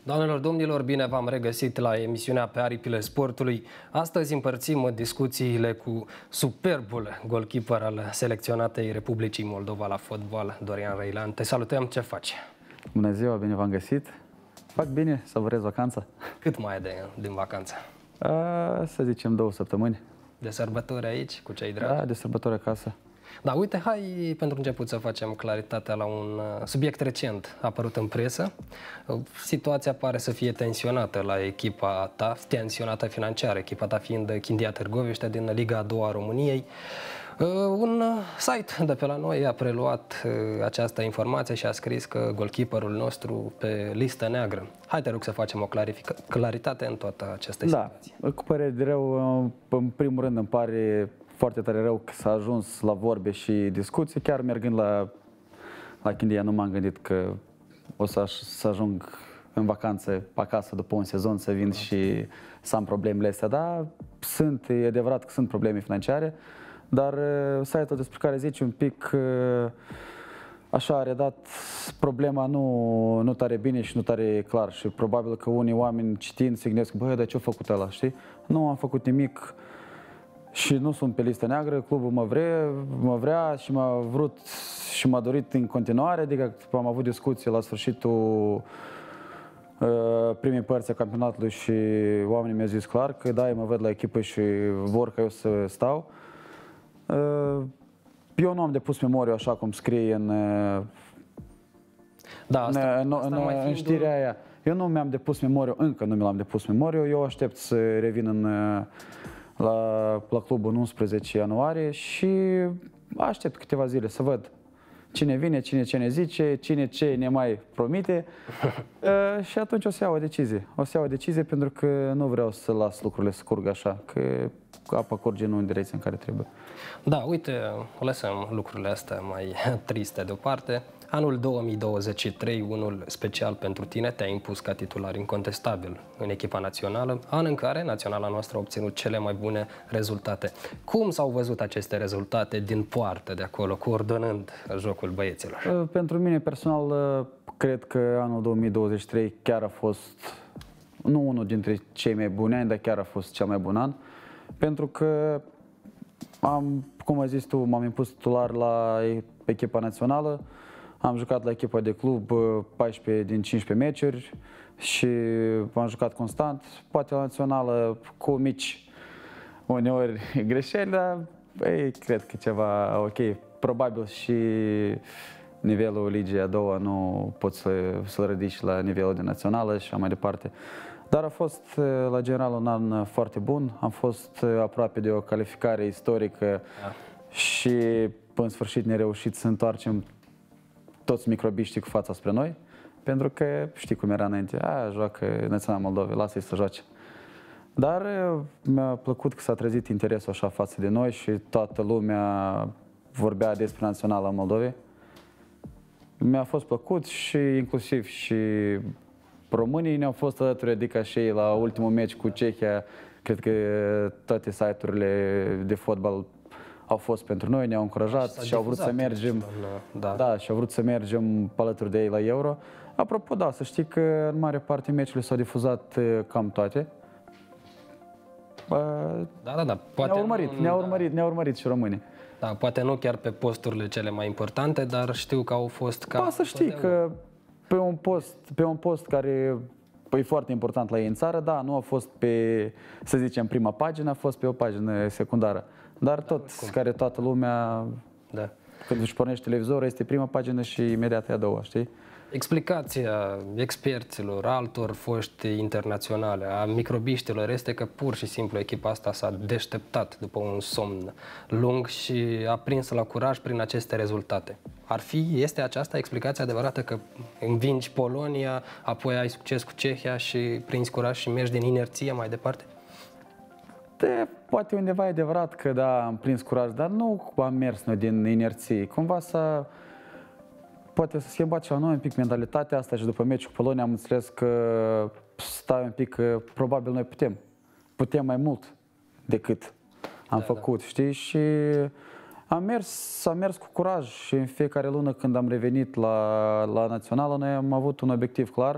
Doamnelor, domnilor, bine v-am regăsit la emisiunea Pe aripile sportului. Astăzi împărțim discuțiile cu superbul goalkeeper al selecționatei Republicii Moldova la fotbal, Dorian Răilean. Te salutăm, ce faci? Bună ziua, bine v-am găsit. Fac bine, savurez vacanța. Cât mai e din vacanță? Să zicem 2 săptămâni. De sărbători aici, cu cei dragi? Da, de sărbători acasă. Da, uite, hai pentru început să facem claritatea la un subiect recent apărut în presă. Situația pare să fie tensionată la echipa ta, tensionată financiar, echipa ta fiind Chindia Târgoviște din Liga a doua a României. Un site de pe la noi a preluat această informație și a scris că goalkeeperul nostru pe listă neagră. Hai, te rog să facem o claritate în toată această situație. Da, cu părere de rău, în primul rând îmi pare foarte tare rău că s-a ajuns la vorbe și discuții. Chiar mergând la Chindia nu m-am gândit că o să ajung în vacanță acasă după un sezon să vin și să am problemele astea. Da, e adevărat că sunt probleme financiare, dar site-ul despre care zici un pic așa a redat problema nu tare bine și nu tare clar și probabil că unii oameni citind se gândesc, băi, dar ce-a făcut ăla, știi? Nu am făcut nimic și nu sunt pe listă neagră, clubul mă vrea și m-a vrut și m-a dorit în continuare, adică am avut discuții la sfârșitul primei părți a campionatului și oamenii mi-au zis clar că da, mă ved la echipă și vor ca eu să stau. Eu nu am depus memoriu așa cum scrie în știrea aia. Eu nu mi-am depus memoriu, încă nu mi l-am depus memoriu, eu aștept să revin la clubul în 11 ianuarie și aștept câteva zile să văd cine vine, cine ce ne zice, cine ce ne mai promite și atunci o să iau o decizie. O să iau o decizie pentru că nu vreau să las lucrurile să curgă așa, că apa curge nu în direcția în care trebuie. Da, uite, lăsăm lucrurile astea mai triste deoparte. Anul 2023, unul special pentru tine, te-a impus ca titular incontestabil în echipa națională, an în care naționala noastră a obținut cele mai bune rezultate. Cum s-au văzut aceste rezultate din poartă de acolo, coordonând jocul băieților? Pentru mine personal, cred că anul 2023 chiar a fost, nu unul dintre cei mai buni ani, dar chiar a fost cel mai bun an, pentru că cum ai zis tu, m-am impus titular la echipa națională. Am jucat la echipa de club 14 din 15 meciuri și am jucat constant. Poate la națională cu mici uneori greșeli, dar cred că ceva ok. Probabil și nivelul ligii a doua nu poți să-l ridici la nivelul de națională și așa mai departe. Dar a fost la general un an foarte bun. Am fost aproape de o calificare istorică și în sfârșit ne reușit să întoarcem toți microbiștii cu fața spre noi, pentru că știi cum era înainte, joacă Naționala Moldovei, lasă-i să joace. Dar mi-a plăcut că s-a trezit interesul așa față de noi și toată lumea vorbea despre Naționala Moldovei. Mi-a fost plăcut și inclusiv și românii ne-au fost alături, adică și ei la ultimul meci cu Cehia, cred că toate site-urile de fotbal au fost pentru noi, ne-au încurajat și au vrut să mergem, și au vrut să mergem alături de ei la Euro. Apropo, da, să știi că în mare parte meciurile s-au difuzat cam toate. Poate ne-au urmărit și românii. Da, poate nu chiar pe posturile cele mai importante, dar știu că au fost ca... Da, să știi că pe un post care e foarte important la ei în țară, da, nu a fost pe, să zicem, prima pagină, a fost pe o pagină secundară. Dar care toată lumea, când își pornește televizorul, este prima pagină și imediat e a doua, știi? Explicația experților, altor foști internaționale, a microbiștilor, este că pur și simplu echipa asta s-a deșteptat după un somn lung și a prins la curaj prin aceste rezultate. Este aceasta explicația adevărată, că învingi Polonia, apoi ai succes cu Cehia și prinzi curaj și mergi din inerție mai departe? Poate undeva e adevărat că da, am prins curaj, dar nu am mers noi din inerție. Cumva poate să schimbat ceva noi un pic mentalitatea asta și după meciul cu Polonia am înțeles că stai un pic, că probabil noi putem mai mult decât am făcut, știi? Și am mers cu curaj și în fiecare lună când am revenit la națională, noi am avut un obiectiv clar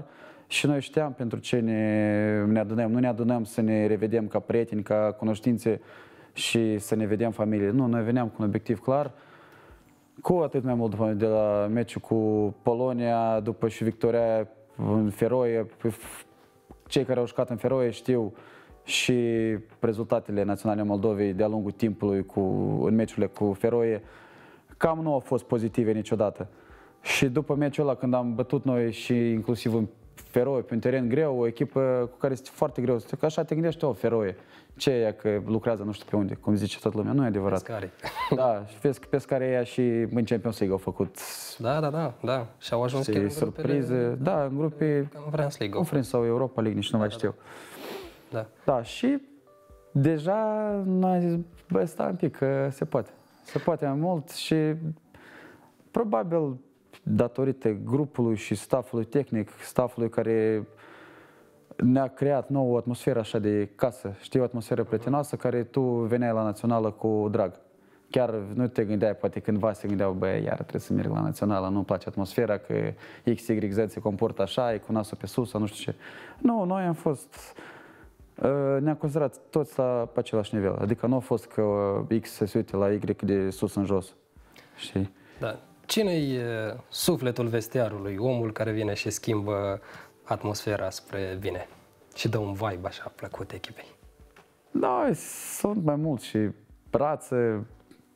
și noi știam pentru ce ne adunăm. Nu ne adunăm să ne revedem ca prieteni, ca cunoștințe și să ne vedem familie. Nu, noi veneam cu un obiectiv clar, cu atât mai mult după de la meciul cu Polonia, după și victoria în Feroe. Cei care au jucat în Feroe știu și rezultatele naționale Moldovei de-a lungul timpului în meciurile cu Feroe cam nu au fost pozitive niciodată. Și după meciul ăla, când am bătut noi și inclusiv în Feroe, pe un teren greu, o echipă cu care este foarte greu, că așa te gândești, Feroe, ce e că lucrează nu știu pe unde, cum zice toată lumea, nu e adevărat. Pescari. Da, și vezi că pescarii ăia și în Champions League au făcut. Da. Și au ajuns chiar în surprize, da, în grupe Conference League. Conference sau Europa League, nici nu mai știu. Da, și deja noi am zis, bă, stai un pic, că se poate. Se poate mai mult și probabil datorită grupului și staffului tehnic, staffului care ne-a creat nouă atmosferă așa de casă, știi, o atmosferă prietenoasă care tu veneai la națională cu drag. Chiar nu te gândeai, poate cândva se gândeau, bă, iar trebuie să merg la națională, nu-mi place atmosfera, că X, Y, Z se comportă așa, e cu nasul pe sus, sau nu știu ce. Nu, noi am fost, ne-am considerat toți pe același nivel, adică nu a fost că X se uite la Y de sus în jos, știi? Da. Cine-i sufletul vestiarului, omul care vine și schimbă atmosfera spre bine și dă un vibe așa plăcut echipei? Da, sunt mai mulți și brațe.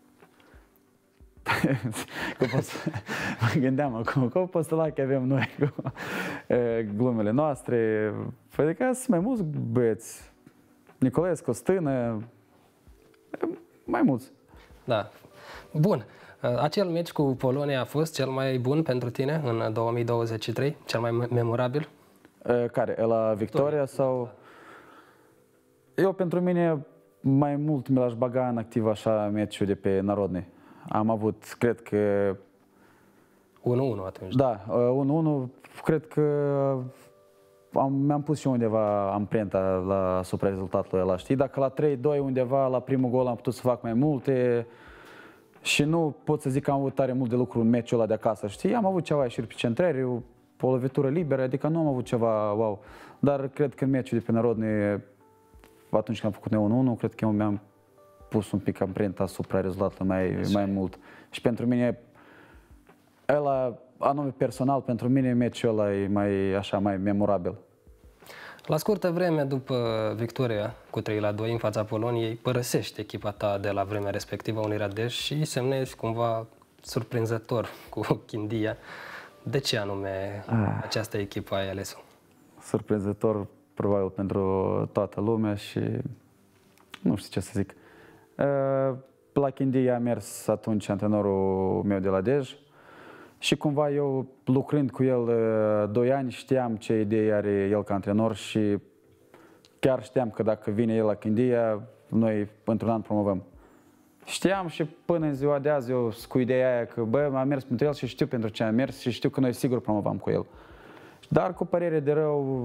Mă gândeam acum, cum postulache avem noi cu glumele noastre. Adică sunt mai mulți băieți. Nicolescu, Stână, mai mulți. Da. Bun. Acel meci cu Polonia a fost cel mai bun pentru tine în 2023? Cel mai memorabil? Care? La Victoria sau? Eu, pentru mine, mai mult mi l-aș baga în activ așa meciul de pe Narodni. Am avut, cred că... 1-1 atunci. Da, 1-1. Cred că mi-am pus și undeva amprenta asupra rezultatului ăla, știi? Dacă la 3-2 undeva, la primul gol am putut să fac mai multe și nu pot să zic că am avut tare mult de lucru în meciul ăla de acasă, știi? Am avut ceva ieșiri pe centrări, o lovitură liberă, adică nu am avut ceva wow. Dar cred că în meciul de pe Narodni, atunci când am făcut 1-1, cred că eu mi-am pus un pic amprenta asupra rezultatului mai mult. Și pentru mine, ăla, anume personal, pentru mine meciul ăla e mai memorabil. La scurtă vreme după victoria cu 3-2 în fața Poloniei, părăsești echipa ta de la vremea respectivă Unirea Dej și semnezi cumva surprinzător cu Chindia. De ce anume această echipă ai ales-o? Surprinzător probabil pentru toată lumea și nu știu ce să zic. La Chindia a mers atunci antrenorul meu de la Dej și cumva eu, lucrând cu el 2 ani, știam ce idei are el ca antrenor și chiar știam că dacă vine el la Chindia, noi într-un an promovăm. Știam și până în ziua de azi eu cu ideea aia că bă, am mers pentru el și știu pentru ce am mers și știu că noi sigur promovam cu el. Dar cu părere de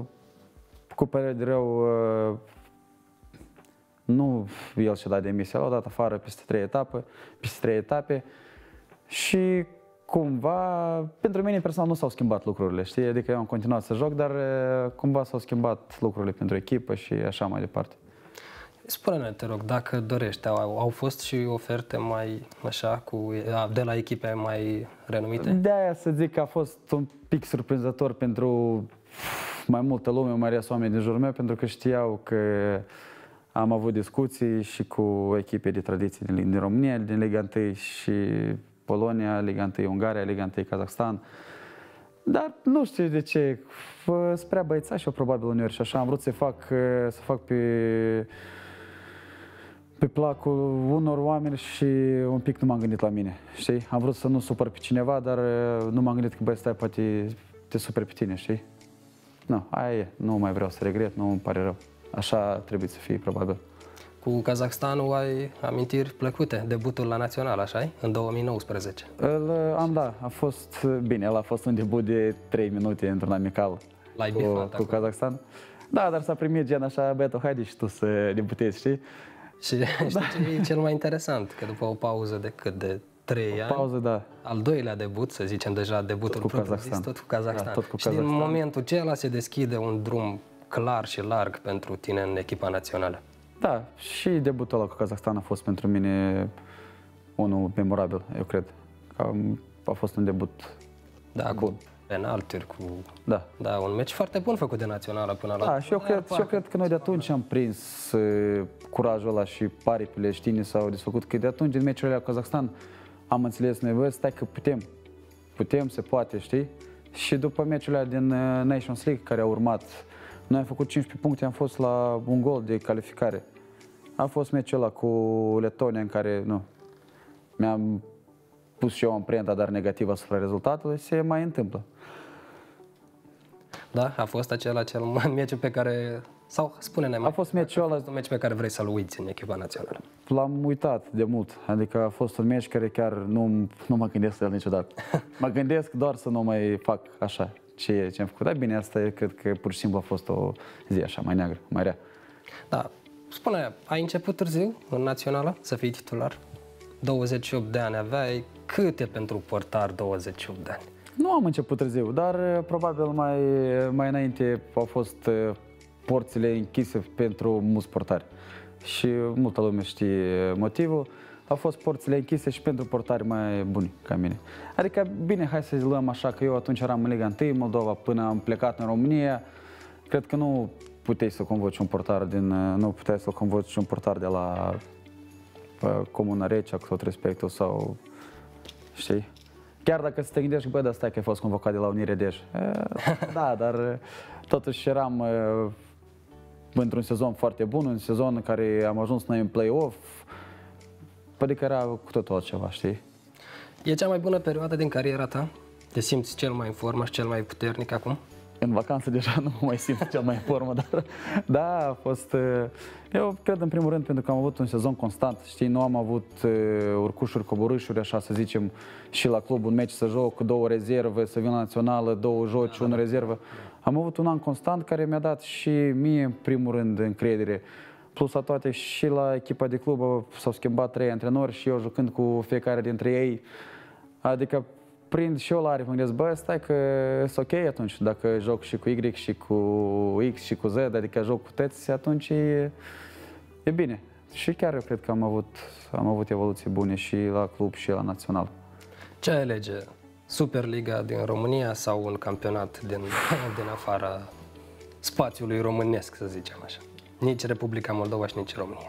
rău, nu el și-a dat demisia, l-a dat afară peste 3 etape și cumva, pentru mine personal nu s-au schimbat lucrurile, știi? Adică eu am continuat să joc, dar cumva s-au schimbat lucrurile pentru echipă și așa mai departe. Spune-ne, te rog, dacă dorești, au fost și oferte mai așa, de la echipe mai renumite? De-aia să zic că a fost un pic surprinzător pentru mai multă lume, mai ales oameni din jurul meu, pentru că știau că am avut discuții și cu echipe de tradiție din România, din Liga 1 și Polonia, Liga 1 Ungaria, Liga 1 Kazakhstan. Dar nu știu de ce, spre băiețași eu probabil uneori și așa am vrut să fac pe placul unor oameni și un pic nu m-am gândit la mine, știi? Am vrut să nu supăr pe cineva, dar nu m-am gândit că băi, stai, poate te superi pe tine, știi? Nu, aia e, nu mai vreau să regret, nu îmi pare rău. Așa trebuie să fie, probabil. Cu Kazakhstanul ai amintiri plăcute, debutul la național, așa în 2019. Da, a fost bine, el a fost un debut de 3 minute într-un amical cu Kazakhstan. Da, dar s-a primit gen așa, băiatul, haide și tu să debutezi, știi? Și știi ce e cel mai interesant? Că după o pauză de 3 ani. Pauză, da. Al doilea debut, să zicem deja debutul Tot cu propriu-zis, Kazahstan. tot cu Kazahstan. Da, tot cu Și din Kazahstan. momentul acela se deschide un drum clar și larg pentru tine în echipa națională. Da, și debutul ăla cu Kazahstan a fost pentru mine unul memorabil, eu cred. A fost un debut. Da, cu penalturi, cu... Da. Da, un meci foarte bun făcut de națională până la... Da, și eu cred că noi de atunci am prins curajul ăla și paripile, știi, s-au desfăcut. Că de atunci, din meciul ăla cu Kazahstan, am înțeles noi, bă, stai că putem, se poate, știi? Și după meciul ăla din Nations League, care a urmat, noi am făcut 15 puncte, am fost la un gol de calificare. A fost meciul ăla cu Letonia în care, nu, mi-am pus și eu amprenta, dar negativă asupra rezultatului, se mai întâmplă. Da, a fost acela meciul pe care... Sau spune-ne mai. A fost meciul ăla, un meci pe care vrei să-l uiți în echipa națională. l-am uitat de mult, adică a fost un meci care chiar nu mă gândesc la el niciodată. Mă gândesc doar să nu mai fac așa ce am făcut. Dar bine, asta cred că pur și simplu a fost o zi așa mai neagră, mai rea. Da, spune, ai început târziu în națională să fii titular? 28 de ani aveai, câte pentru portar 28 de ani? Nu am început târziu, dar probabil mai înainte au fost porțile închise pentru mulți portari. Și multă lume știe motivul. Au fost porțile închise și pentru portari mai buni ca mine. Adică, bine, hai să luăm așa că eu atunci eram în Liga 1 Moldova până am plecat în România. Cred că nu puteai să convoci un portar de la Comuna Recea, cu tot respectul, sau știi? Chiar dacă te gândești, bă, dar stai că ai fost convocat de la Unirea Dej. Da, dar totuși eram într-un sezon foarte bun, un sezon în care am ajuns noi în play-off, adică era cu totul altceva, știi? E cea mai bună perioadă din cariera ta? Te simți cel mai în formă și cel mai puternic acum? În vacanță deja nu mă mai simt cel mai în formă, dar da, a fost... Eu cred în primul rând pentru că am avut un sezon constant, știi, nu am avut urcușuri, coborâșuri, așa să zicem, și la club un meci să joc, 2 rezerve, să vin la națională, 2 joci, 1 rezervă. Am avut un an constant care mi-a dat și mie, în primul rând, încredere. Plus la toate și la echipa de club s-au schimbat 3 antrenori și eu jucând cu fiecare dintre ei, adică prind și eu la aripi, mă gândesc, bă, stai că e ok atunci, dacă joc și cu Y și cu X și cu Z, adică joc cu toți, atunci e bine. Și chiar eu cred că am avut evoluții bune și la club și la național. Ce alege? Superliga din România sau un campionat din afara spațiului românesc, să zicem așa? Nici Republica Moldova și nici România.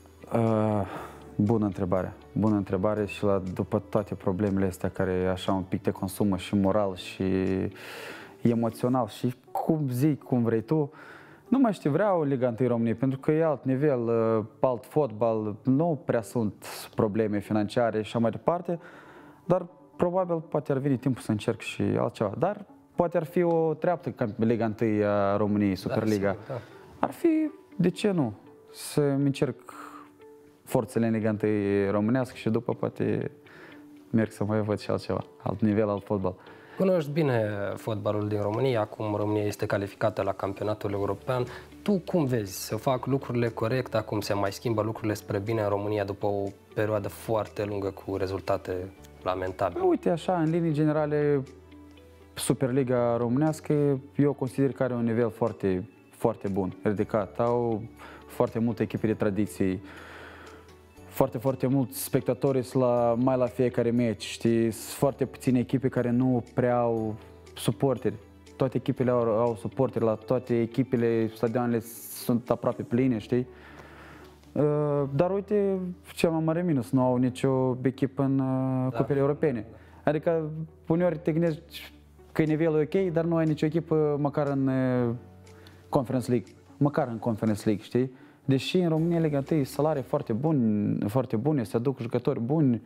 Bună întrebare și după toate problemele astea care așa un pic te consumă și moral și emoțional și cum vrei tu, nu mai știu, vreau Liga 1 României pentru că e alt nivel, alt fotbal, nu prea sunt probleme financiare și așa mai departe, dar probabil poate ar veni timpul să încerc și altceva, dar poate ar fi o treaptă ca Liga 1 a României, Superliga. Da. Ar fi, de ce nu, să-mi încerc forțele în Liga 1 românească și după poate merg să mai văd și altceva, alt nivel, alt fotbal. Cunoști bine fotbalul din România, acum România este calificată la campionatul european. Tu cum vezi? Se fac lucrurile corect? Acum se mai schimbă lucrurile spre bine în România după o perioadă foarte lungă cu rezultate lamentabile? Uite, așa, în linii generale, Superliga românească, eu consider că are un nivel foarte, foarte bun, ridicat. Au foarte multe echipe de tradiții, foarte mulți spectatori mai la fiecare meci, știi? Sunt foarte puține echipe care nu prea au suporteri. Toate echipele au suporteri, la toate echipele, stadioanele sunt aproape pline, știi? Dar uite, cel mai mare minus, nu au nicio echipă în cupele europene. Adică uneori te gândești că nivelul e ok, dar nu ai nicio echipă măcar în Conference League, știi? Deși în România Liga 1 salarii foarte bune, se aduc jucători buni.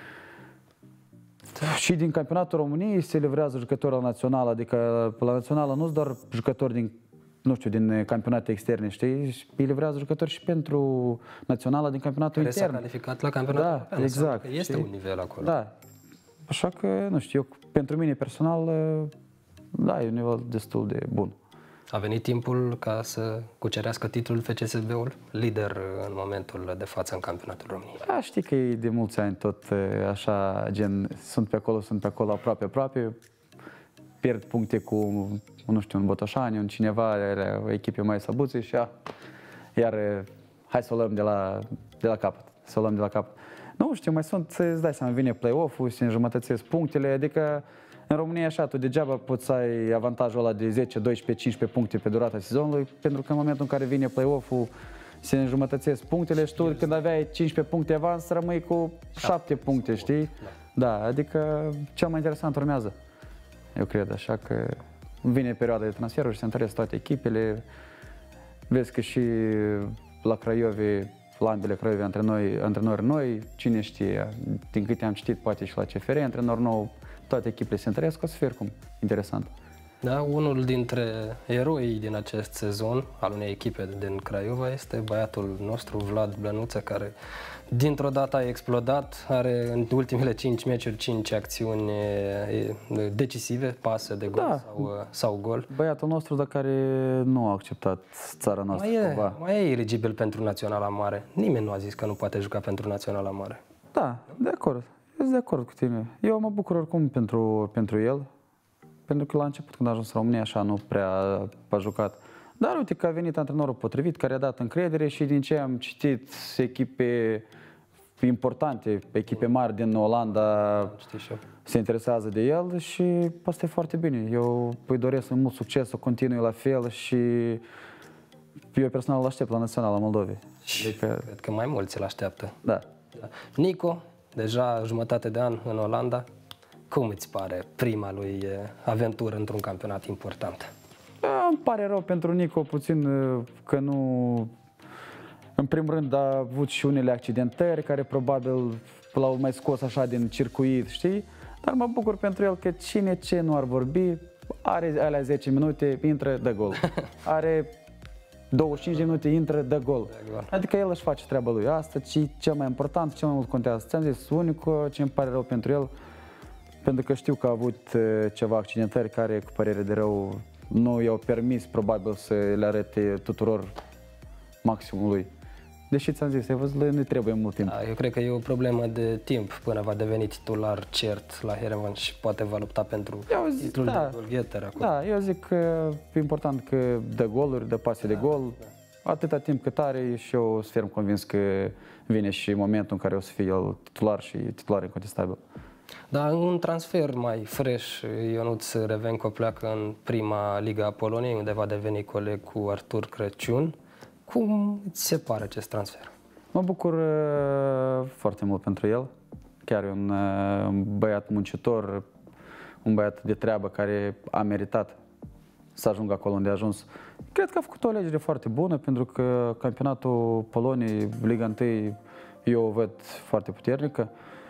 Da. Și din campionatul României se livrează jucători la națională, adică la națională nu-s doar jucători din campionate externe, știi? Îi livrează jucători și pentru națională din campionatul intern. Care s-a calificat la campionatul european. Exact. Este un nivel acolo. Da. Așa că, nu știu, pentru mine personal, da, e un nivel destul de bun. A venit timpul ca să cucerească titlul FCSB-ul, lider în momentul de față în campionatul României. Da, știi că e de mulți ani tot așa, gen, sunt pe acolo, aproape, pierd puncte cu, nu știu, un Botoșani, un cineva, o echipă mai slăbuță și iar hai să o luăm de la capăt, Nu știu, mai sunt, îți dai seama, vine play-off-ul, se înjumătățesc punctele, adică în România așa, tu degeaba poți să ai avantajul ăla de 10, 12, 15 puncte pe durata sezonului, pentru că în momentul în care vine play-off-ul se înjumătățesc punctele și tu când aveai 15 puncte avans rămâi cu 7 puncte, știi? Da, adică cel mai interesant urmează, eu cred, așa că vine perioada de transferuri și se întăresc toate echipele, vezi că și la Craiove, la ambele Craiove antrenori noi, cine știe, din câte am citit, poate și la CFR, antrenor nou, toate echipele se întăresc, o să fie oricum interesant. Da, unul dintre eroii din acest sezon al unei echipe din Craiova este băiatul nostru, Vlad Blănuță, care dintr-o dată a explodat, are în ultimele 5 meciuri 5 acțiuni decisive, pase de gol sau gol. Băiatul nostru, dar care nu a acceptat țara noastră. Mai e eligibil pentru Naționala Mare. Nimeni nu a zis că nu poate juca pentru Naționala Mare. Da, de acord. Eu sunt de acord cu tine. Eu mă bucur oricum pentru el. Pentru că la început, când a ajuns în România, așa nu prea a jucat. Dar uite că a venit antrenorul potrivit, care a dat încredere și din ce am citit, echipe importante, echipe mari din Olanda se interesează de el și asta e foarte bine. Eu îi doresc mult succes, să continue la fel și eu personal îl aștept la Naționala Moldovei. Adică... Cred că mai mulți îl așteaptă. Da. Nico, deja jumătate de an în Olanda. Cum îți pare prima lui aventură într-un campionat important? Îmi pare rău pentru Nico puțin că nu... În primul rând a avut și unele accidentări care probabil l-au mai scos așa din circuit, știi? Dar mă bucur pentru el că cine ce nu ar vorbi, are alea 10 minute, intră, dă gol. Are 25 de minute, intră, dă gol. Adică el își face treaba lui. Asta ce cel mai important, cel mai mult contează. Ți-am zis, unicul ce îmi pare rău pentru el, pentru că știu că a avut ceva accidentări care, cu părere de rău, nu i-au permis probabil să le arate tuturor maximul lui. Deși ți-am zis, ai văzut, nu trebuie mult timp. Da, eu cred că e o problemă de timp până va deveni titular cert la Yerevan și poate va lupta pentru titlul de golgheter acolo. Da, eu zic că e important că dă goluri, dă pase de gol. Atâta timp cât are și eu sunt ferm convins că vine și momentul în care o să fie el titular și titular incontestabil. Da, un transfer mai fresh, Ionuț Revenco pleacă în prima liga a Poloniei, unde va deveni coleg cu Artur Crăciun. Cum îți se pare acest transfer? Mă bucur foarte mult pentru el. Chiar e un băiat muncitor, un băiat de treabă care a meritat să ajungă acolo unde a ajuns. Cred că a făcut o alegere foarte bună, pentru că campionatul Poloniei, Liga 1, eu o văd foarte puternică.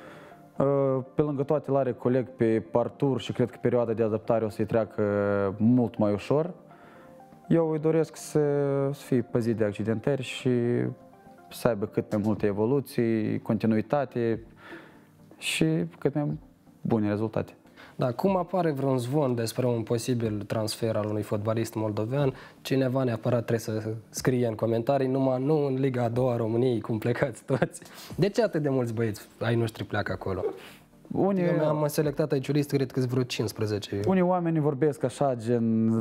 Pe lângă toate, îl are coleg pe Artur și cred că perioada de adaptare o să-i treacă mult mai ușor. Eu îi doresc să fie păzit de accidentări și să aibă cât mai multe evoluții, continuitate și cât mai bune rezultate. Da, cum apare vreun zvon despre un posibil transfer al unui fotbalist moldovean, cineva neapărat trebuie să scrie în comentarii, numai nu în Liga a doua a României, cum plecați toți. De ce atât de mulți băieți ai noștri pleacă acolo? Eu am selectat aici o listă, cred că vreo 15. Unii oameni vorbesc așa, gen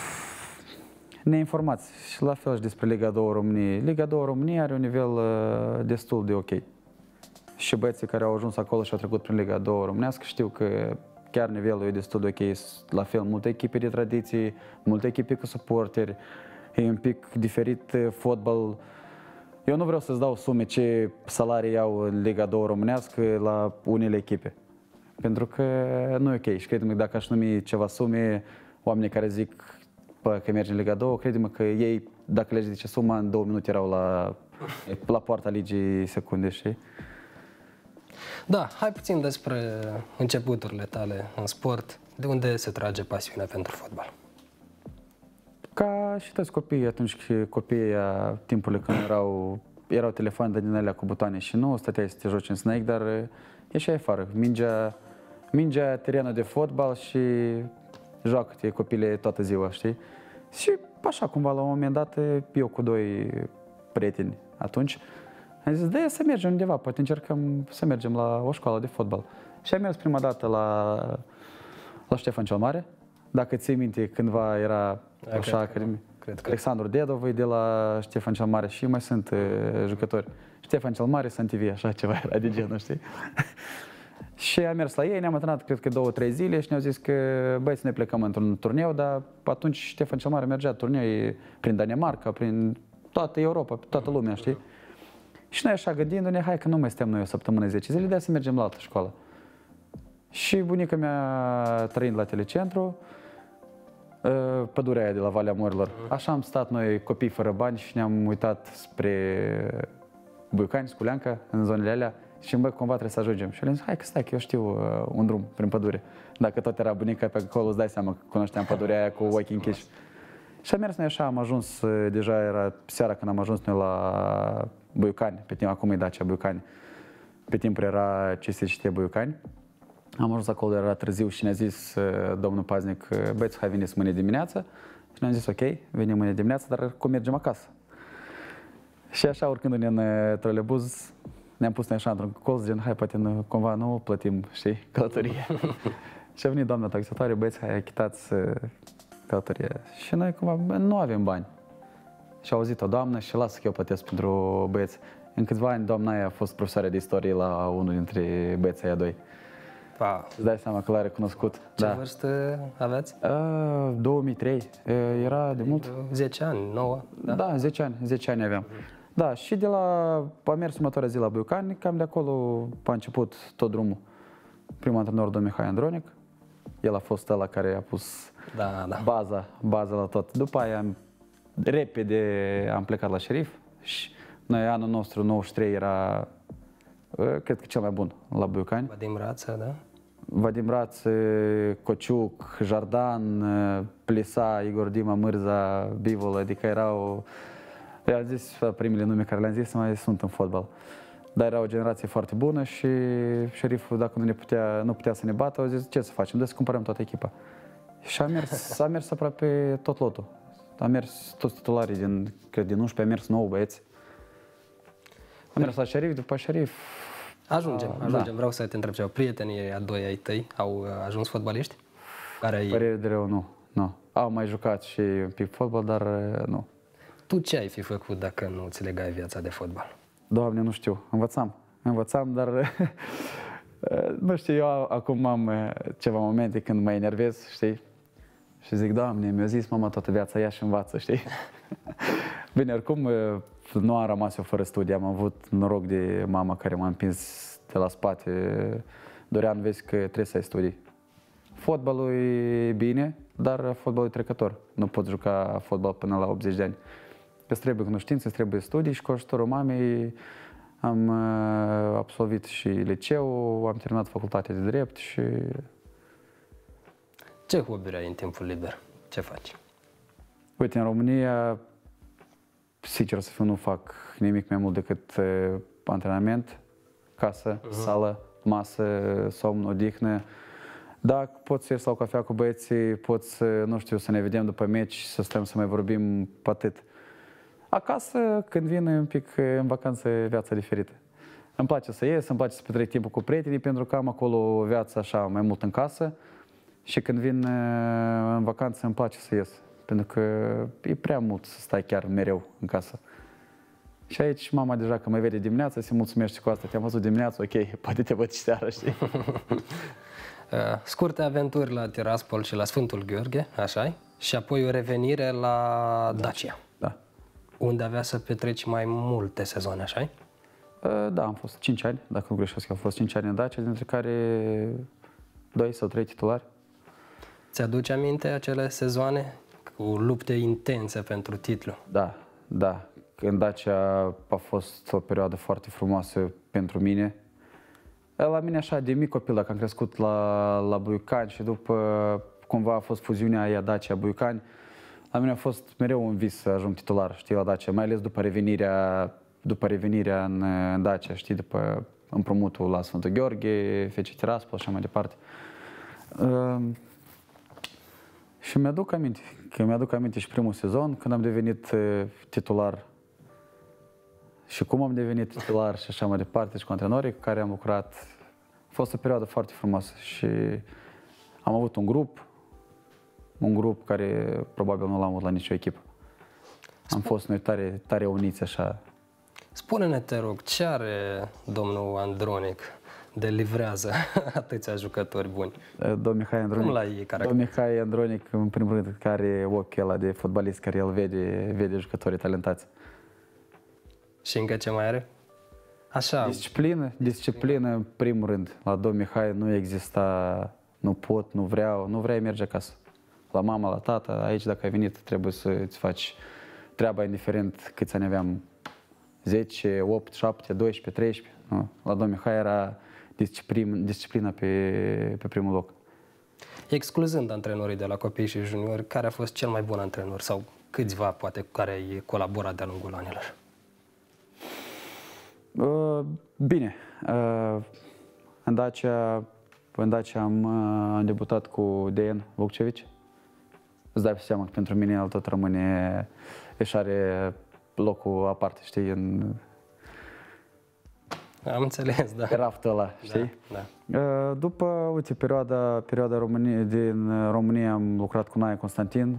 neinformați. Și la fel și despre Liga 2 României. Liga 2 României are un nivel destul de ok. Și băieții care au ajuns acolo și au trecut prin Liga 2 românească știu că chiar nivelul e destul de ok. La fel, multe echipe de tradiții, multe echipe cu suporteri, e un pic diferit fotbal. Eu nu vreau să-ți dau sume ce salarii iau în Liga 2 românească la unele echipe. Pentru că nu e ok. Și cred-mă că dacă aș numi ceva sume, oamenii care zic că merge în Liga 2, crede-mă că ei, dacă le zice suma, în 2 minute erau la poarta ligii secunde, știi? Da, hai puțin despre începuturile tale în sport. De unde se trage pasiunea pentru fotbal? Ca și toți copiii, atunci copiii timpului când erau telefoane din alea cu butoane și nu stăteai să te joci în Snake, dar ieșeai afară. Mingea, terenul de fotbal și joacă-te copile toată ziua, știi? Și așa, cumva, la un moment dat, eu cu doi prieteni atunci, am zis, da, să mergem undeva, poate încercăm să mergem la o școală de fotbal. Și am mers prima dată la Ștefan cel Mare. Dacă ții minte, cândva era așa, cred că. Alexandru Dedov de la Ștefan cel Mare și mai sunt jucători. Ștefan cel Mare, SanTV, așa ceva era de genul, știi? Și am mers la ei, ne-am antrenat, cred că 2-3 zile și ne-au zis că, băi, să ne plecăm într-un turneu, dar atunci Ștefan cel Mare mergea turnee prin Danemarca, prin toată Europa, toată lumea, știi? Și noi așa gândindu-ne, hai că nu mai stăm noi o săptămână, 10 zile, de să mergem la altă școală. Și bunica mea trăind la Telecentru, pădurea aia de la Valea Morilor. Așa am stat noi, copii fără bani, și ne-am uitat spre Buiucani, Sculeanca, în zonele alea, și bă, cumva trebuie să ajungem. Și le-am zis, hai că stai, că eu știu un drum prin pădure. Dacă tot era bunica pe acolo, îți dai seama că cunoșteam pădurea aia cu ochii închiși. Și am mers noi așa, am ajuns, deja era seara când am ajuns noi la Buiucani, pe timp, acum e Dacia Buiucani. Pe timpul era CSCT Buiucani. Am ajuns acolo, era târziu și ne-a zis domnul paznic, băieți, hai veniți mâine dimineață. Și ne-am zis, ok, venim mâine dimineață, dar cum mergem acasă? Și așa, urcându-ne în trolebuz, ne-am pus noi așa într-un colț, gen, hai, poate cumva nu plătim, știi, călătorie. Și a venit doamna taxatoare, băieți, hai, achitați călătorie. Și noi cumva nu avem bani. Și a auzit o doamnă și lasă că eu plătesc pentru băieți. În câțiva ani, doamna aia a fost profesoară de istorie la unul dintre băieții aia doi. Îți dai seama că l-a recunoscut. Ce vârstă aveați? 2003. Era de mult? 10 ani, 9? Da, 10 ani aveam. Da, și de la, am mers următoarea zi la Buiucani, cam de acolo a început tot drumul. Primul antrenor, domnul Mihai Andronic, el a fost ăla care a pus baza la tot. După aia, repede am plecat la Șerif și noi, anul nostru, 93, era, cred că cel mai bun la Buiucani. Vadim Rață, da? Vadim Rață, Cociuc, Jardan, Plisa, Igor Dima, Mârza, Bivol, adică erau, i-am zis primele nume care le-am zis, mai sunt în fotbal. Dar era o generație foarte bună și Șeriful, dacă nu putea să ne bată, au zis, ce să facem, să cumpărăm toată echipa. Și am mers aproape tot lotul. Am mers toți titularii cred, din 11, am mers 9 băieți. Am mers la Șerif, după Șerif. Ajungem. Vreau să te întreb ceva. Prietenii a doi ai tăi au ajuns fotbaliști? Părere de rău, nu. Au mai jucat și un pic fotbal, dar nu. Tu ce ai fi făcut dacă nu ți legai viața de fotbal? Doamne, nu știu. Învățam, dar nu știu, eu acum am ceva momente când mă enervez, știi? Și zic, Doamne, mi-a zis mama toată viața, ia și învață, știi? Bine, oricum nu am rămas eu fără studii, am avut noroc de mama care m-a împins de la spate. Dorian, vezi că trebuie să ai studii. Fotbalul e bine, dar fotbalul e trecător. Nu poți juca fotbal până la 80 de ani. Îți trebuie cunoștințe, îți trebuie studii și cu ajutorul mamei am absolvit și liceu, am terminat facultatea de drept și... Ce hobby ai în timpul liber? Ce faci? Uite, în România, sincer să fiu, nu fac nimic mai mult decât antrenament, casă, sală, masă, somn, odihnă. Dacă pot să ies la o cafea cu băieții, pot să, nu știu, să ne vedem după meci, să stăm să mai vorbim, atât. Acasă, când vin un pic în vacanță, viața diferită. Îmi place să ies, îmi place să petrec timpul cu prietenii, pentru că am acolo o viață așa mai mult în casă. Și când vin în vacanță, îmi place să ies, pentru că e prea mult să stai chiar mereu în casă. Și aici mama deja că mă vede dimineața, se mulțumește cu asta. Te-am văzut dimineața, ok, poate te văd și seara, știi? Scurte aventuri la Tiraspol și la Sfântul Gheorghe, așa-i? Și apoi o revenire la Dacia. Da. Unde avea să petreci mai multe sezoane, așa-i? Da, am fost 5 ani, dacă nu greșesc, au fost 5 ani în Dacia, dintre care 2 sau 3 titulari. Ți-aduce aminte acele sezoane cu lupte intense pentru titlu? Da. În Dacia a fost o perioadă foarte frumoasă pentru mine. La mine așa, de mic copil, dacă am crescut la Buiucani și după cumva a fost fuziunea aia Dacia-Buiucani, la mine a fost mereu un vis să ajung titular, știi, la Dacia, mai ales după revenirea în Dacia, știi, după împrumutul la Sfântul Gheorghe, FC Tiraspol și așa mai departe. Și mi-aduc aminte și primul sezon când am devenit titular și cum am devenit titular și așa mai departe și cu antrenorii cu care am lucrat. A fost o perioadă foarte frumoasă și am avut un grup care probabil nu l-am avut la nicio echipă. Am fost noi tare uniți așa. Spune-ne, te rog, ce are domnul Andronic de livrează atâția jucători buni? Domnul Mihai Andronic, Cum l-ai caracterizat? domnul Mihai Andronic, în primul rând, care are ochiul ăla de fotbalist, care el vede jucătorii talentați. Și încă ce mai are? Așa. Disciplină în primul rând. La domnul Mihai nu exista, nu pot, nu vreau, nu vrei merge acasă. La mama, la tata, aici dacă ai venit trebuie să-ți faci treaba indiferent câți ani aveam. 10, 8, 7, 12, 13. Nu. La domnul Mihai era disciplina pe primul loc. Excluzând antrenorii de la copii și juniori, care a fost cel mai bun antrenor sau câțiva, poate, cu care ai colaborat de-a lungul anilor? Bine. În Dacia am debutat cu Dejan Vukcevici. Îți dai seama că pentru mine el tot rămâne, își are locul aparte, știi, Am înțeles, da. raftul ăla, știi? Da. După, uite, perioada din România am lucrat cu Naia Constantin,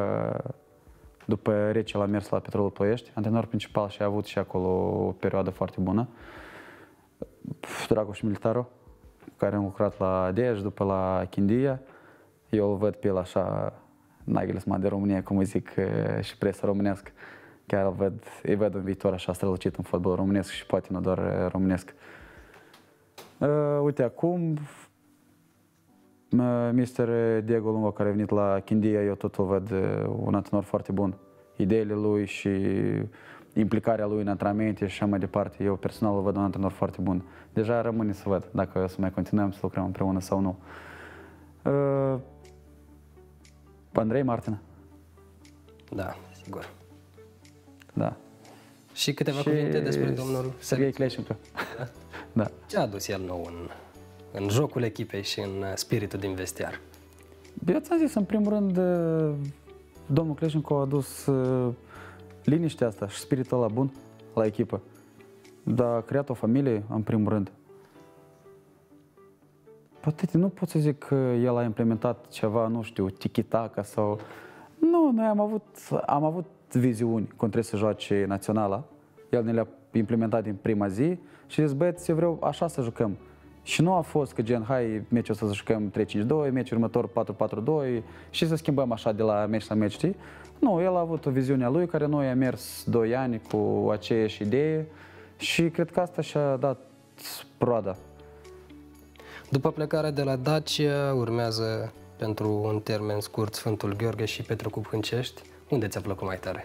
după Rece l-am mers la Petrolul Ploiești, antrenor principal și a avut și acolo o perioadă foarte bună. Dragoș Militaru, cu care am lucrat la Dej, după la Chindia. Eu îl văd pe el așa, Nagelsmann de România, cum îi zic, și presa românească. Chiar îi văd un viitor așa strălucit în fotbal românesc și poate nu doar românesc. Uite, acum, Mr. Diego Lungo, care a venit la Chindia, eu tot îl văd un antrenor foarte bun. Ideile lui și implicarea lui în antrenamente și așa mai departe. Eu personal îl văd un antrenor foarte bun. Deja rămâne să văd dacă o să mai continuăm să lucrăm împreună sau nu. Andrei Martin. Da, sigur. Da. Și câteva cuvinte despre domnul Serghei Cleșencă. Da? Da. Ce a adus el nou în jocul echipei și în spiritul din vestiar? Eu ți-am zis, în primul rând, domnul Cleșencă a adus liniștea asta și spiritul ăla bun la echipă. Dar a creat o familie, în primul rând. Poate nu pot să zic că el a implementat ceva, nu știu, tiki-taka sau... Nu, noi am avut viziuni cum trebuie să joace naționala. El ne le-a implementat din prima zi și zis, băieți, eu vreau așa să jucăm. Și nu a fost că gen, hai, meciul ăsta să jucăm 3-5-2, meciul următor 4-4-2 și să schimbăm așa de la meci la meci, știi? Nu, el a avut o viziune a lui care noi a mers 2 ani cu aceeași idee și cred că asta și-a dat roada. După plecarea de la Dacia, urmează pentru un termen scurt Sfântul Gheorghe și Petrăcup Hâncești. Unde ți-a plăcut mai tare?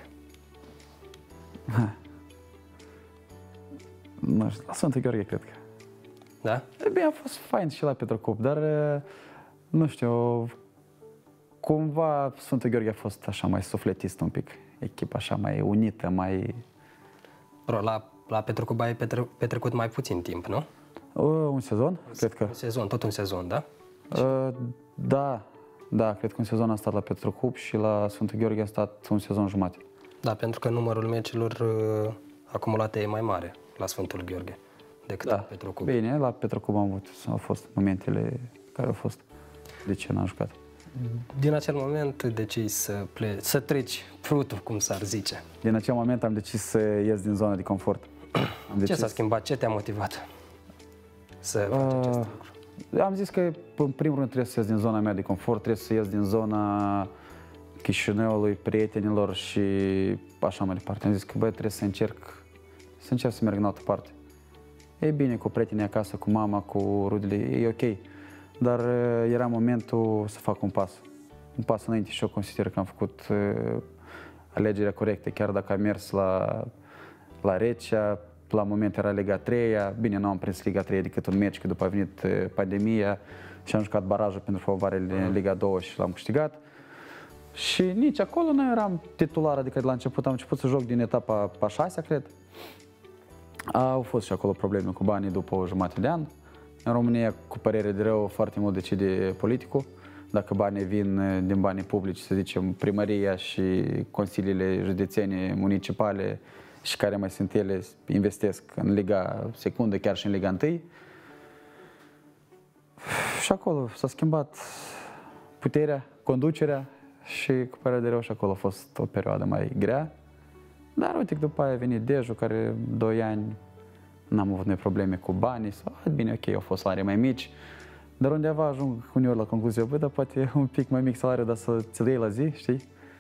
Nu știu, la Sfântul Gheorghe cred că. Da? E bine, a fost fain și la Petrăcup, dar nu știu, cumva Sfântul Gheorghe a fost așa mai sufletist un pic, echipa așa mai unită, mai... La Petrăcup ai petrecut mai puțin timp, nu? Un sezon, cred că. Un sezon, tot un sezon, da? Da, cred că un sezon a stat la Petrăcup și la Sfântul Gheorghe a stat un sezon jumate. Da, pentru că numărul meciurilor acumulate e mai mare la Sfântul Gheorghe decât la Petrăcup. Bine, la Petrăcup au fost momentele care au fost. De ce n-am jucat? Din acel moment decizi să treci frutul, cum s-ar zice. Din acel moment am decis să ies din zona de confort. Ce s-a schimbat? Ce te-a motivat să faci acest lucru? Am zis că, în primul rând, trebuie să ies din zona mea de confort, trebuie să ies din zona Chișinăului, prietenilor și așa mai departe. Am zis că, băi, trebuie să încerc să merg în altă parte. E bine cu prietenii acasă, cu mama, cu rudele, e ok. Dar era momentul să fac un pas. Un pas înainte și eu consider că am făcut alegerea corectă, chiar dacă am mers la Recea, la moment era Liga 3-a, bine, nu am prins Liga 3 decât un meci, că după a venit pandemia și am jucat barajul pentru favoarele din Liga 2 și l-am câștigat. Și nici acolo nu eram titular, adică de la început am început să joc din etapa a 6-a, cred. Au fost și acolo probleme cu banii după o jumătate de an. În România, cu părere de rău, foarte mult decide politicul. dacă banii vin din banii publici, să zicem, primăria și consiliile județene, municipale și care mai sunt ele, investesc în Liga Secundă, chiar și în Liga 1. Și acolo s-a schimbat puterea, conducerea și cu părerea de rău și acolo a fost o perioadă mai grea. Dar uite că după aia a venit Deju, care 2 ani n-am avut noi probleme cu banii, sau bine, ok, au fost salarii mai mici, dar undeva ajung uneori la concluzia, băi, dar poate e un pic mai mic salariu, dar să ți-l iei la zi, știi?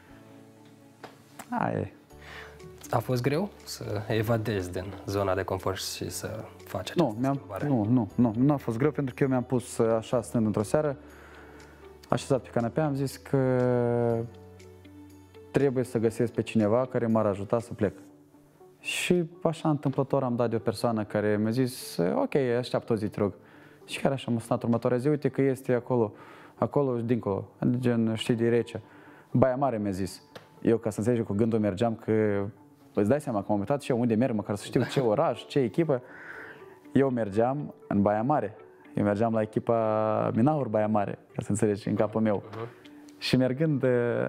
Aia e. A fost greu să evadezi din zona de confort și să faci această schimbare? Nu a fost greu, pentru că eu mi-am pus așa, stând într-o seară, așezat pe canapea, am zis că trebuie să găsesc pe cineva care m-ar ajuta să plec. Și așa întâmplător am dat de o persoană care mi-a zis, ok, așteaptă o zi, te rog. Și chiar așa m-a sunat următoarea zi, uite că este acolo și dincolo, gen, știi, de Recea. Baia Mare mi-a zis. Eu, ca să înțelegi, cu gândul mergeam că, îți dai seama că m-am uitat și eu unde merg, măcar să știu ce oraș, ce echipă. Eu mergeam în Baia Mare. Eu mergeam la echipa Minaur Baia Mare, ca să înțelegi, în capul meu. Și mergând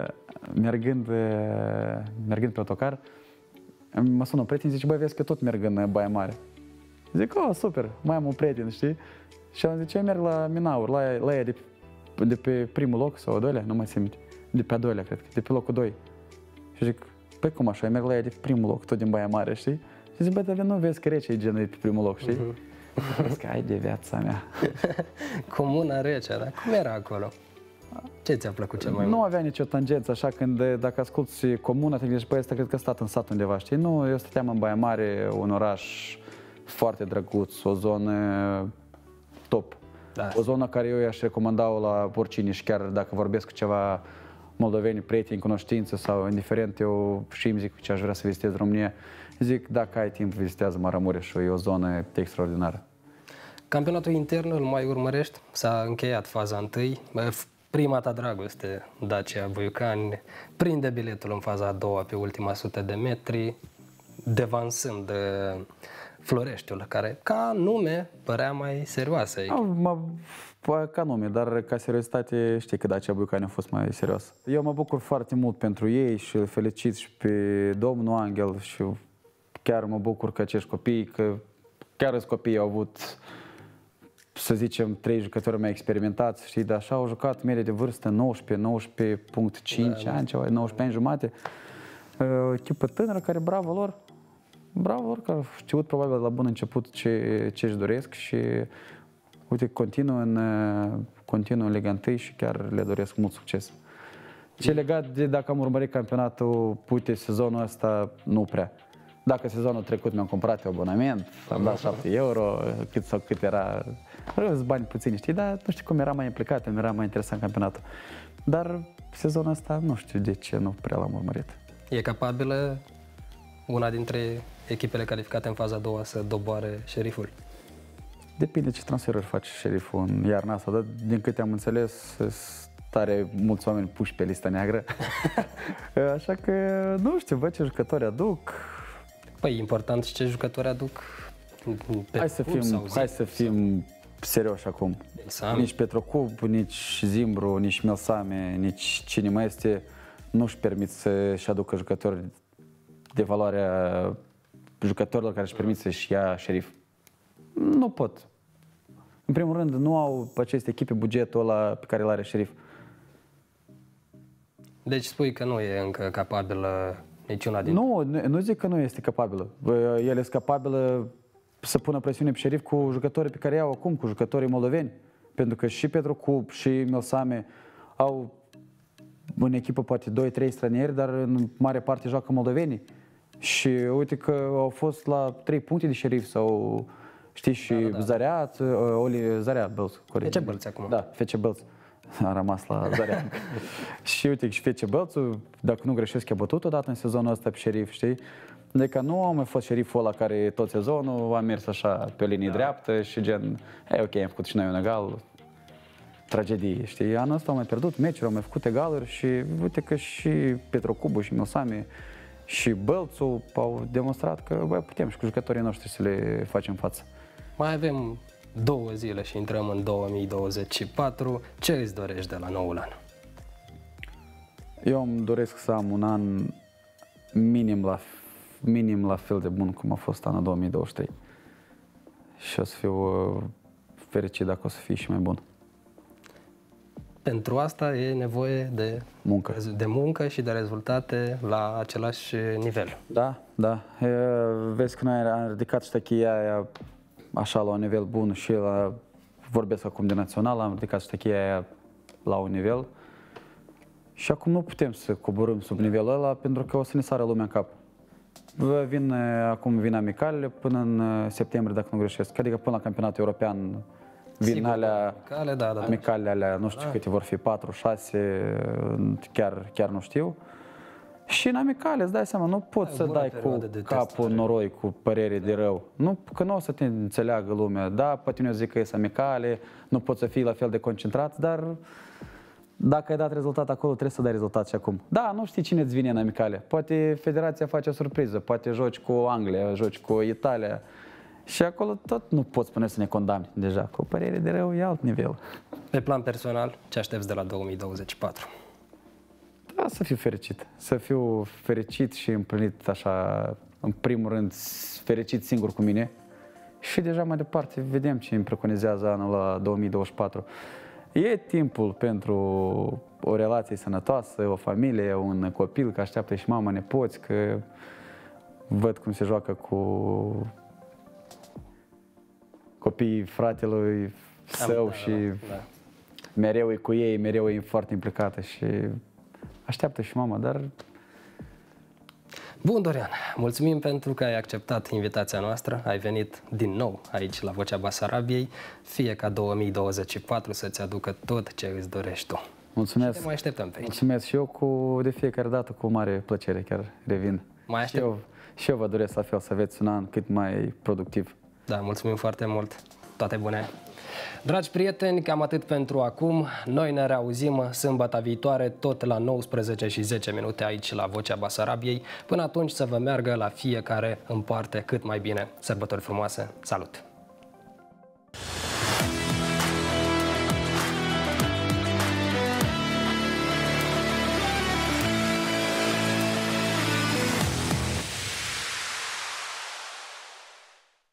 pe autocar, mă sună un prieten și zice, băi, vezi că tot merg în Baia Mare. Zic, oh, super, mai am un prieten, știi? Și am zis, eu merg la Minaur, la ea de pe primul loc sau al doilea, nu mai țin minte. De pe al doilea, cred că, de pe locul 2. Și zic, păi cum așa, eu merg la ea de pe primul loc, tot din Baia Mare, știi? Și zic, băi, dar nu vezi că Recea e genul de pe primul loc, știi? Zic, hai de viața mea. Comuna Recea, dar cum era acolo? Ce ți-a plăcut cel mai mult? Nu avea nicio tangență, așa, dacă asculti comuna, te gândești, băi, ăsta cred că a stat în sat undeva, știi? Nu, eu stăteam în Baia Mare, un oraș foarte drăguț, o zonă top. Da. O zonă care eu i-aș recomanda-o la oricine și chiar dacă vorbesc cu ceva moldoveni, prieteni, cunoștință sau indiferent, eu și îmi zic ce aș vrea să vizitez România. Zic, dacă ai timp, vizitează Maramureșul, e o zonă extraordinară. Campionatul intern îl mai urmărești? S-a încheiat faza 1. Prima ta dragoste, Dacia Buiucani, prinde biletul în faza a doua pe ultima 100 de metri, devansând Floreștiul, care ca nume părea mai serioasă. Ca nume, dar ca seriozitate știi că Dacia Buiucani a fost mai serioasă. Eu mă bucur foarte mult pentru ei și îl felicit și pe domnul Angel și chiar mă bucur că acești copii, că chiar îți copiii au avut, să zicem, 3 jucători mai experimentați, știi, dar așa au jucat medie de vârstă 19,5 ani, ceva, 19 ani jumate. O echipă tânără care, bravo lor, că au știut probabil de la bun început ce își doresc și uite, continuă în Liga 1 și chiar le doresc mult succes. Ce legat de dacă am urmărit campionatul, uite, sezonul ăsta nu prea. Dacă sezonul trecut mi-am cumpărat un abonament, am dat 7 euro, cât era, bani puțini, știi, dar nu știu cum era mai implicat, îmi era mai interesant campionatul. Dar sezonul ăsta nu știu de ce nu prea l-am urmărit. E capabilă una dintre echipele calificate în faza a doua să doboare Șeriful? Depinde ce transferuri face Șeriful în iarna asta, dar din câte am înțeles, tare mulți oameni puși pe lista neagră. Așa că nu știu, văd ce jucători aduc. Păi, important și ce jucători aduc pe Hai să fim serioși acum. Nici Petrocub, nici Zimbru, nici Melsame, nici cine mai este, nu-și permit să-și aducă jucători de valoarea jucătorilor care își permit să-și ia Șerif. Nu pot. În primul rând, nu au aceste echipe bugetul ăla pe care îl are Șerif. Deci spui că nu e încă capabilă niciuna din... Nu zic că nu este capabilă. El este capabilă să pună presiune pe Șerif cu jucătorii pe care i-au acum, cu jucătorii moldoveni. Pentru că și Petrocub și Melsame au în echipă poate 2-3 stranieri, dar în mare parte joacă moldovenii. Și uite că au fost la 3 puncte de Șerif sau, știi, și Zarea, Zarea Bălț. FC Bălț acum. Da, FC Bălț. A rămas la Zarea. Și uite, și FC Bălțul, dacă nu greșesc, a bătut odată în sezonul ăsta pe Șerif, știi? Adică nu a mai fost Șeriful ăla care tot sezonul a mers așa pe o linie dreaptă și gen, ok, am făcut și noi un egal, tragedie, știi? Anul ăsta au mai pierdut meciuri, au mai făcut egaluri și uite că și Petrocubu și Melsame și Bălțul au demonstrat că putem și cu jucătorii noștri să le facem față. Mai avem 2 zile și intrăm în 2024. Ce îți dorești de la noul an? Eu îmi doresc să am un an minim la fel de bun cum a fost anul 2023. Și o să fiu fericit dacă o să fie și mai bun. Pentru asta e nevoie de muncă și de rezultate la același nivel. Da. Vezi că noi am ridicat ștachia aia așa la un nivel bun și vorbesc acum de național, am ridicat ștachia aia la un nivel și acum nu putem să coborâm sub nivelul ăla pentru că o să ne sară lumea în cap. Acum vin amicalele până în septembrie, dacă nu greșesc, adică până la campionatul european vin alea amicalele alea, nu știu câte vor fi, 4, 6, chiar nu știu. Și în amicale, îți dai seama, nu poți să dai cu capul noroi, cu părere de rău. Nu, că nu o să te înțeleagă lumea. Da, poate nu zic că ești amicale, nu poți să fii la fel de concentrat, dar dacă ai dat rezultat acolo, trebuie să dai rezultat și acum. Da, nu știi cine îți vine în amicale. Poate federația face o surpriză, poate joci cu Anglia, joci cu Italia. Și acolo tot nu poți spune să ne condamni deja. Cu părere de rău e alt nivel. Pe plan personal, ce aștepți de la 2024? Da, să fiu fericit. Să fiu fericit și împlinit așa, în primul rând, fericit singur cu mine. Și deja mai departe vedem ce îmi preconizează anul la 2024. E timpul pentru o relație sănătoasă, o familie, un copil, că așteaptă și mama, nepoți, că văd cum se joacă cu copiii fratelui său și mereu e cu ei, mereu e foarte implicată și așteaptă și mama, dar... Bun, Dorian, mulțumim pentru că ai acceptat invitația noastră, ai venit din nou aici la Vocea Basarabiei, fie ca 2024 să-ți aducă tot ce îți dorești tu. Mulțumesc. Și te mai așteptăm pe aici. Mulțumesc și eu de fiecare dată cu mare plăcere chiar revin. Mai aștept. Și eu vă doresc la fel să aveți un an cât mai productiv. Da, mulțumim foarte mult. Toate bune! Dragi prieteni, cam atât pentru acum. Noi ne reauzim sâmbătă viitoare, tot la 19:10 aici la Vocea Basarabiei. Până atunci să vă meargă la fiecare în parte cât mai bine. Sărbători frumoase! Salut!